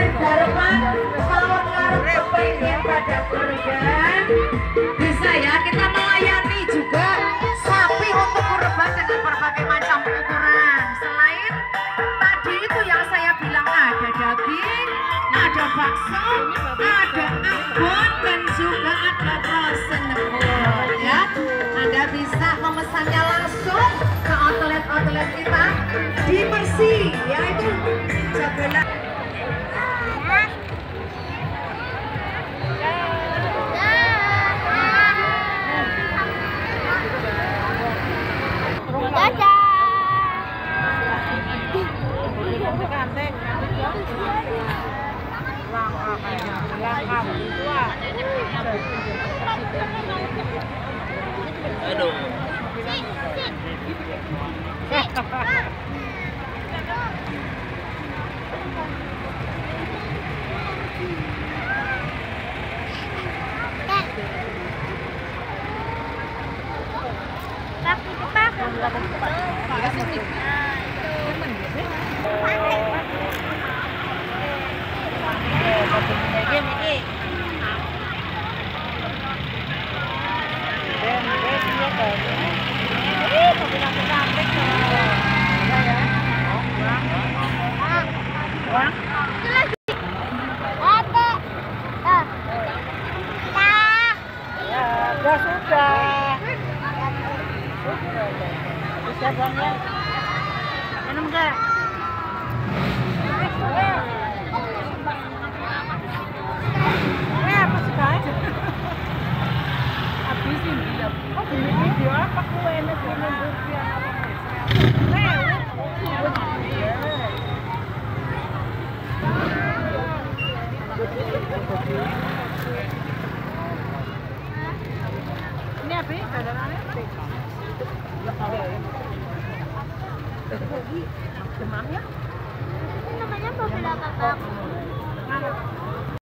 Darman sahur ngarep kepingin pada kurban. Bisa ya kita melayani juga sapi untuk kurban dengan berbagai macam ukuran. Selain tadi itu yang saya bilang ada daging, ada bakso, ada abon dan juga ada frozen food ya. Anda bisa memesannya langsung ke outlet-outlet kita di Mersi, yaitu Jagolan. Aduh. Ya sudah. Bisa bangnya. Minum enggak? Apa sih guys? Habisin dia. Oh, video apa kue enak ini burger. Ini apa? Dagangannya apa? Demamnya? Namanya mobil apa, Bang?